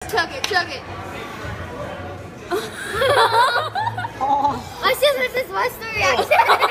Chug it, chug it. Oh. I should have just watched the reaction.